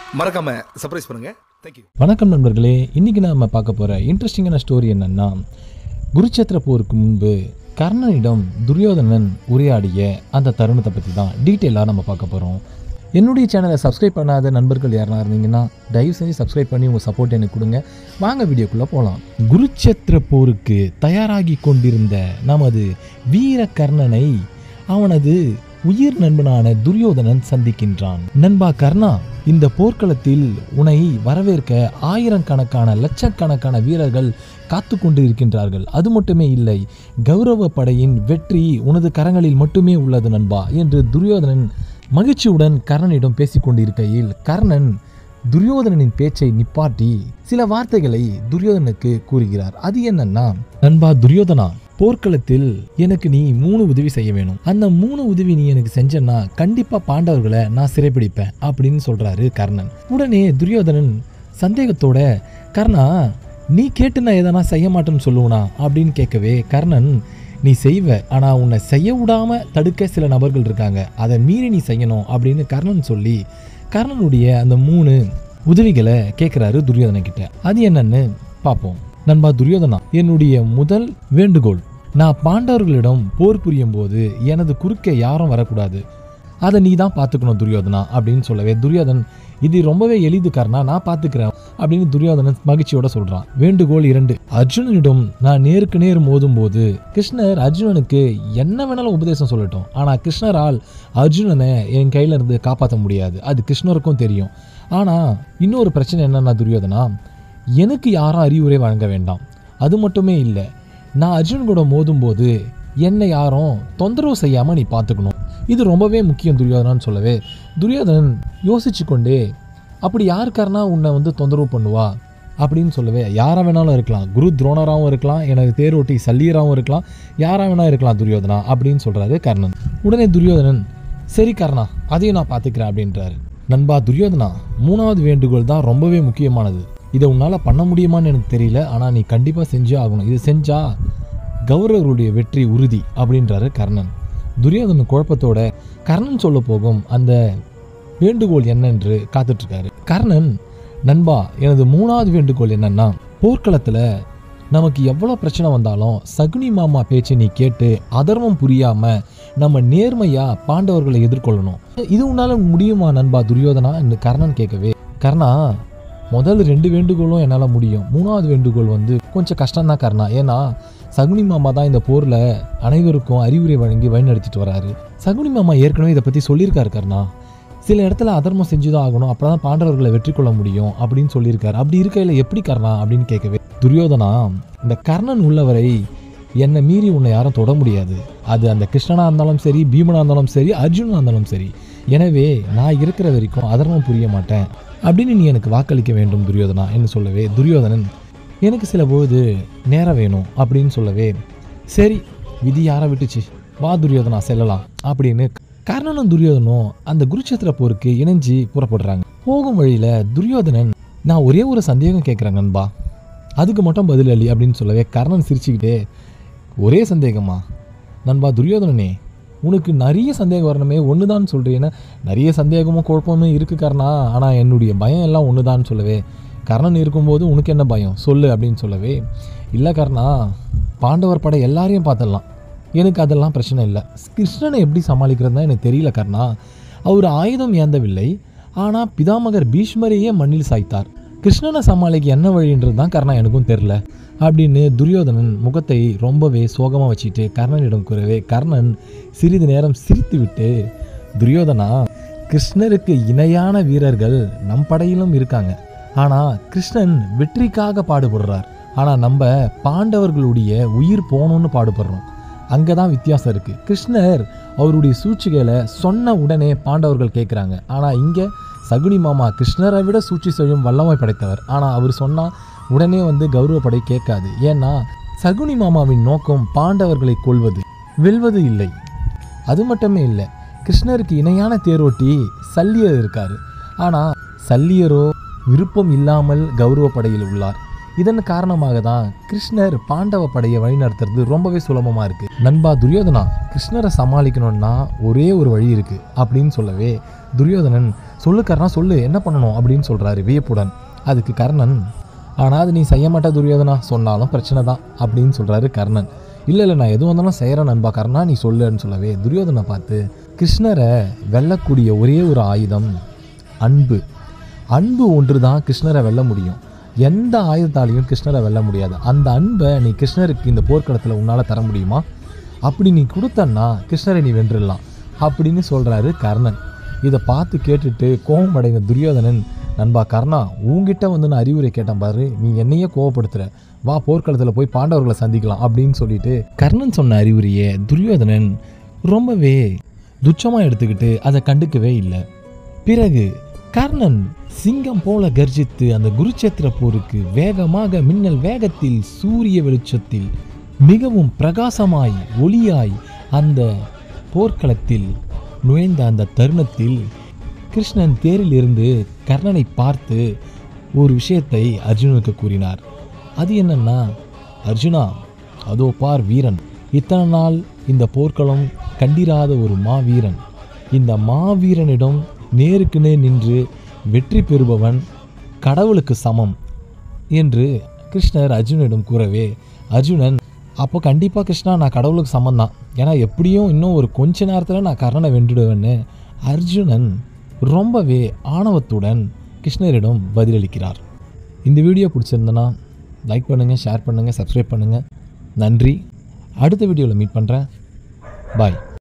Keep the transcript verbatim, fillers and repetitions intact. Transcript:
மறக்காம சர்ப்ரைஸ் பண்ணுங்க. தேங்க்யூ. வணக்கம் நண்பர்களே, இன்றைக்கி நம்ம பார்க்க போகிற இன்ட்ரெஸ்டிங்கான ஸ்டோரி என்னென்னா, குருச்சேத்திர போருக்கு முன்பு கர்ணனிடம் துரியோதனன் உரையாடிய அந்த தருணத்தை பற்றி தான் டீட்டெயிலாக நம்ம பார்க்க போகிறோம். என்னுடைய சேனலை சப்ஸ்கிரைப் பண்ணாத நண்பர்கள் யாருனா இருந்தீங்கன்னா தயவு செஞ்சு சப்ஸ்கிரைப் பண்ணி உங்கள் சப்போர்ட் எனக்கு கொடுங்க. வாங்க வீடியோக்குள்ளே போகலாம். குருச்சேத்திர போருக்கு தயாராகி கொண்டிருந்த நமது வீர கர்ணனை அவனது உயிர் நண்பனான துரியோதனன் சந்திக்கின்றான். நண்பா கர்ணா, இந்த போர்க்களத்தில் உன்னை வரவேற்க ஆயிரக்கணக்கான லட்சக்கணக்கான வீரர்கள் காத்து கொண்டு இருக்கின்றார்கள். அது மட்டுமே இல்லை, கௌரவ படையின் வெற்றி உனது கரங்களில் மட்டுமே உள்ளது நண்பா என்று துரியோதனன் மகிழ்ச்சியுடன் கர்ணனிடம் பேசிக்கொண்டிருக்கையில் கர்ணன் துரியோதனனின் பேச்சை நிப்பாட்டி சில வார்த்தைகளை துரியோதனுக்கு கூறுகிறார். அது என்னன்னா, நண்பா துரியோதனா, போர்க்களத்தில் எனக்கு நீ மூணு உதவி செய்ய வேணும். அந்த மூணு உதவி நீ எனக்கு செஞ்சன்னா கண்டிப்பா பாண்டவர்களை நான் சிறைப்பிடிப்பேன் அப்படின்னு சொல்றாரு கர்ணன். உடனே துரியோதனன் சந்தேகத்தோட, கர்ணா நீ கேட்டு நான் எதனா செய்ய மாட்டேன்னு சொல்லுவனா அப்படின்னு கேட்கவே கர்ணன், நீ செய்வ, ஆனா உன்னை செய்ய விடாம தடுக்க சில நபர்கள் இருக்காங்க, அதை மீறி நீ செய்யணும் அப்படின்னு கர்ணன் சொல்லி கர்ணனுடைய அந்த மூணு உதவிகளை கேட்கிறாரு துரியோதன கிட்ட. அது என்னன்னு பார்ப்போம். நண்பா துரியோதனா, என்னுடைய முதல் வேண்டுகோள், நான் பாண்டவர்களிடம் போர் புரியும் போது எனது குறுக்கே யாரும் வரக்கூடாது, அதை நீ தான் பார்த்துக்கணும் துரியோதனா அப்படின்னு சொல்லவே துரியோதன், இது ரொம்பவே எளிது கர்ணா, நான் பார்த்துக்கிறேன் அப்படின்னு துரியோதனன் மகிழ்ச்சியோட சொல்றான். வேண்டுகோள் இரண்டு, அர்ஜுனனிடம் நான் நேருக்கு நேர் மோதும் போது கிருஷ்ணர் அர்ஜுனனுக்கு என்ன வேணாலும் உபதேசம் சொல்லட்டும், ஆனா கிருஷ்ணரால் அர்ஜுனனை என் கையில இருந்து காப்பாற்ற முடியாது, அது கிருஷ்ணருக்கும் தெரியும். ஆனா இன்னொரு பிரச்சனை என்னன்னா துரியோதனா, எனக்கு யாரும் அறிவுரை வழங்க வேண்டாம். அது மட்டுமே இல்லை, நான் அர்ஜுன் கூட மோதும் போது என்னை யாரும் தொந்தரவு செய்யாம நீ பார்த்துக்கணும், இது ரொம்பவே முக்கியம் துரியோதனான்னு சொல்லவே துரியோதனன் யோசிச்சு கொண்டே, அப்படி யாருக்காரனா உன்னை வந்து தொந்தரவு பண்ணுவா அப்படின்னு சொல்லவே, யாரா வேணாலும் இருக்கலாம், குரு துரோணராகவும் இருக்கலாம், எனக்கு தேரோட்டி சல்லியராகவும் இருக்கலாம், யாரா வேணா இருக்கலாம் துரியோதனா அப்படின்னு சொல்றாரு கர்ணன். உடனே துரியோதனன், சரி கர்ணா, அதையும் நான் பார்த்துக்கிறேன் அப்படின்றாரு. நண்பா துரியோதனா, மூணாவது வேண்டுகோள் தான் ரொம்பவே முக்கியமானது. இதை உன்னால் பண்ண முடியுமான்னு எனக்கு தெரியல, ஆனால் நீ கண்டிப்பாக செஞ்சே ஆகணும், இது செஞ்சா கௌரவர்களுடைய வெற்றி உறுதி அப்படின்றாரு கர்ணன். துரியோதன குழப்பத்தோட கர்ணன் சொல்ல போகும் அந்த வேண்டுகோள் என்னென்று காத்துட்ருக்காரு. கர்ணன், நண்பா எனது மூணாவது வேண்டுகோள் என்னன்னா, போர்க்களத்தில் நமக்கு எவ்வளோ பிரச்சனை வந்தாலும் சகுனி மாமா பேச்சை நீ கேட்டு அதர்மம் புரியாமல் நம்ம நேர்மையாக பாண்டவர்களை எதிர்கொள்ளணும், இது உன்னால் முடியுமா நண்பா துரியோதனா என்று கர்ணன் கேட்கவே, கர்ணா முதல் ரெண்டு வேண்டுகோளும் என்னால் முடியும், மூணாவது வேண்டுகோள் வந்து கொஞ்சம் கஷ்டம்தான் கர்ணா, ஏன்னா சகுனி மாமா தான் இந்த போரில் அனைவருக்கும் அறிவுரை வழங்கி வழிநடத்திட்டு வராரு. சகுனி மாமா ஏற்கனவே இதை பற்றி சொல்லியிருக்காரு கர்ணா, சில இடத்துல அதர்மம் செஞ்சுதான் ஆகணும், அப்போ தான் பாண்டவர்களை வெற்றி கொள்ள முடியும் அப்படின்னு சொல்லியிருக்காரு. அப்படி இருக்கையில் எப்படி கர்ணா அப்படின்னு கேட்கவே துரியோதனா, இந்த கர்ணன் உள்ளவரை என்னை மீறி உன்னை யாரும் தொட முடியாது, அது அந்த கிருஷ்ணனாக இருந்தாலும் சரி, பீமனாக இருந்தாலும் சரி, அர்ஜுனாக இருந்தாலும் சரி, எனவே நான் இருக்கிற வரைக்கும் அதர்மம் புரிய மாட்டேன் அப்படின்னு நீ எனக்கு வாக்களிக்க வேண்டும் துரியோதனா என்று சொல்லவே துரியோதனன், எனக்கு சில பொழுது நேரம் வேணும் அப்படின்னு சொல்லவே, சரி விதி யாரை விட்டுச்சு, வா துரியோதனா செல்லலாம் அப்படின்னு கர்ணனும் துரியோதனும் அந்த குருச்சேத்திர போருக்கு இணைஞ்சு புறப்படுறாங்க. போகும் வழியில துரியோதனன், நான் ஒரே ஒரு சந்தேகம் கேட்குறேன் நண்பா, அதுக்கு மட்டும் பதில் அல்லி அப்படின்னு சொல்லவே கர்ணன் சிரிச்சுக்கிட்டே, ஒரே சந்தேகமா நண்பா துரியோதனனே, உனக்கு நிறைய சந்தேகம் வரணுமே, ஒன்று தான் சொல்கிறேன்னா நிறைய சந்தேகமும் குழப்பமும் இருக்குது கர்ணா, ஆனால் என்னுடைய பயம் எல்லாம் ஒன்று தான் சொல்லவே, கர்ணன் இருக்கும்போது உனக்கு என்ன பயம் சொல்லு அப்படின்னு சொல்லவே, இல்லை கர்ணா பாண்டவர் படை எல்லாரையும் பார்த்துடலாம், எனக்கு அதெல்லாம் பிரச்சனை இல்லை, கிருஷ்ணனை எப்படி சமாளிக்கிறது தான் எனக்கு தெரியல கர்ணா, அவர் ஆயுதம் ஏந்தவில்லை, ஆனால் பிதாமகர் பீஷ்மரையே மண்ணில் சாய்த்தார், கிருஷ்ணனை சமாளிக்க என்ன வழின்றது தான் கர்ணா எனக்கும் தெரில அப்படின்னு துரியோதனன் முகத்தை ரொம்பவே சோகமாக வச்சுட்டு கர்ணனிடம் கூறவே கர்ணன் சிறிது நேரம் சிரித்து விட்டு, துரியோதனா கிருஷ்ணருக்கு இணையான வீரர்கள் நம் படையிலும் இருக்காங்க, ஆனால் கிருஷ்ணன் வெற்றிக்காக பாடுபடுறார், ஆனால் நம்ம பாண்டவர்களுடைய உயிர் போகணும்னு பாடுபடுறோம், அங்கே தான் வித்தியாசம் இருக்குது. கிருஷ்ணர் அவருடைய சூழ்ச்சிகளை சொன்ன உடனே பாண்டவர்கள் கேட்குறாங்க, ஆனால் இங்கே சகுனி மாமா கிருஷ்ணரை விட சூழ்ச்சி செய்யும் வல்லமை படைத்தவர், ஆனால் அவர் சொன்னால் உடனே வந்து கௌரவப்படை கேட்காது, ஏன்னா சகுனி மாமாவின் நோக்கம் பாண்டவர்களை கொல்வது, வெல்வது இல்லை. அது மட்டுமே இல்லை, கிருஷ்ணருக்கு இணையான தேரோட்டி சல்லியர் இருக்கார், ஆனால் சல்லியரோ விருப்பம் இல்லாமல் கௌரவப்படையில் உள்ளார். இதன் காரணமாக தான் கிருஷ்ணர் பாண்டவ படையை வழிநடத்துறது ரொம்பவே சுலபமாக இருக்குது. நண்பா துரியோதனா, கிருஷ்ணரை சமாளிக்கணும்னா ஒரே ஒரு வழி இருக்குது அப்படின்னு சொல்லவே துரியோதனன் சொல்லு கர்ணா சொல்லு என்ன பண்ணணும் அப்படின்னு சொல்கிறாரு வியப்புடன். அதுக்கு கர்ணன், ஆனால் அது நீ செய்ய மாட்டே துரியோதனா, சொன்னாலும் பிரச்சனை தான் அப்படின்னு சொல்கிறாரு கர்ணன். இல்லை இல்லை நான் எதுவும் வந்தாலும் செய்கிறேன் நண்பா கர்ணா, நீ சொல்லுன்னு சொல்லவே துரியோதனை பார்த்து, கிருஷ்ணரை வெல்லக்கூடிய ஒரே ஒரு ஆயுதம் அன்பு. அன்பு ஒன்று தான் கிருஷ்ணரை வெல்ல முடியும். எந்த ஆயுதத்தாலையும் கிருஷ்ணரை வெல்ல முடியாது. அந்த அன்பை நீ கிருஷ்ணருக்கு இந்த போர்க்களத்தில் உன்னால் தர முடியுமா? அப்படி நீ கொடுத்தன்னா கிருஷ்ணரை நீ வென்றுடலாம் அப்படின்னு சொல்கிறாரு கர்ணன். இதை பார்த்து கேட்டுட்டு கோபம் அடைந்த துரியோதனன், நண்பா கர்ணா, உங்ககிட்ட வந்து நான் அறிவுரை கேட்டேன் பாரு, நீ என்னையே கோவப்படுத்துகிற, வா போர்க்களத்தில் போய் பாண்டவர்களை சந்திக்கலாம் அப்படின்னு சொல்லிட்டு கர்ணன் சொன்ன அறிவுரையை துரியோதனன் ரொம்பவே துச்சமாக எடுத்துக்கிட்டு அதை கண்டுக்கவே இல்லை. பிறகு கர்ணன் சிங்கம் போல கர்ஜித்து அந்த குருச்சேத்திர போருக்கு வேகமாக மின்னல் வேகத்தில் சூரிய வெளிச்சத்தில் மிகவும் பிரகாசமாய் ஒளியாய் அந்த போர்க்களத்தில் நுழைந்த அந்த தருணத்தில் கிருஷ்ணன் தேரில் இருந்து கர்ணனை பார்த்து ஒரு விஷயத்தை அர்ஜுனுக்கு கூறினார். அது என்னன்னா, அர்ஜுனா, அதோ பார் வீரன், இத்தனை நாள் இந்த போர்க்களம் கண்டிராத ஒரு மாவீரன். இந்த மாவீரனிடம் நேருக்கு நேர் நின்று வெற்றி பெறுபவன் கடவுளுக்கு சமம் என்று கிருஷ்ணர் அர்ஜுனிடம் கூறவே அர்ஜுனன், அப்போ கண்டிப்பாக கிருஷ்ணா நான் கடவுளுக்கு சமம் தான், ஏன்னா எப்படியும் இன்னும் ஒரு கொஞ்ச நேரத்தில் நான் கர்ணனை வென்றுடுவேன்னு அர்ஜுனன் ரொம்பவே ஆணவத்துடன் கிருஷ்ணரிடம் பதிலளிக்கிறார். இந்த வீடியோ பிடிச்சிருந்தனா லைக் பண்ணுங்கள், ஷேர் பண்ணுங்கள், சப்ஸ்கிரைப் பண்ணுங்கள். நன்றி. அடுத்த வீடியோவில் மீட் பண்ணுறேன். பாய்.